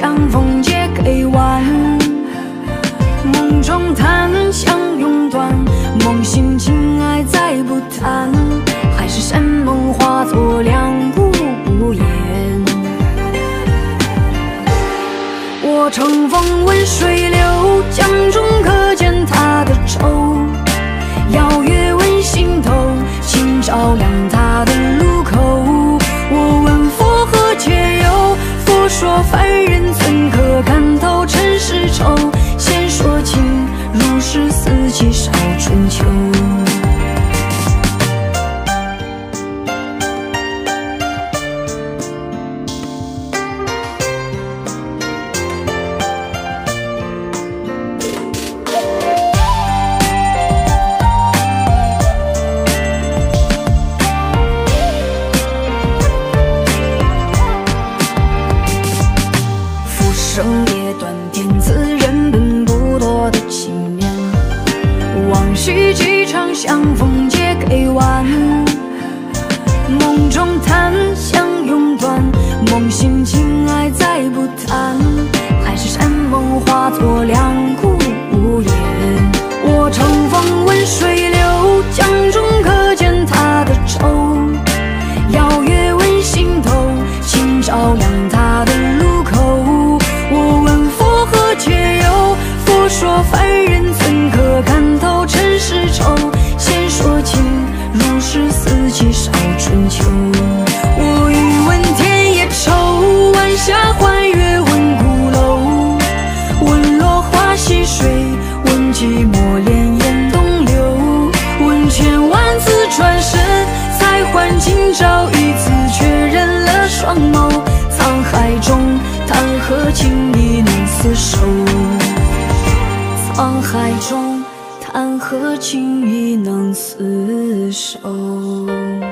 相逢皆给晚。梦中谈相拥断，梦醒情爱再不谈。海誓山盟化作两股不言。我乘风问水流，江中可见他的舟。邀月问心头，请照亮他的路口。我问佛何解忧？佛说凡人怎可看透尘世愁？闲说情，如是四季少春秋。生也短，天赐人本不多的情念。往昔几场相逢皆给晚，梦中谈相拥断，梦醒情爱再不谈。海誓山盟化作两股无言。我乘风问水流，江中可见他的舟。邀月问心头，请照亮他的路口。我问佛何解忧？佛说凡人怎可看透尘世愁？闲说情，如是四季少春秋。我欲问天也愁，晚霞换月问鼓楼。问落花溪水，问寂寞潋滟东流。问千万次转身，才换今朝一次，确认了双眸。沧海中，谈何情意能厮守？沧海中，谈何情意能厮守？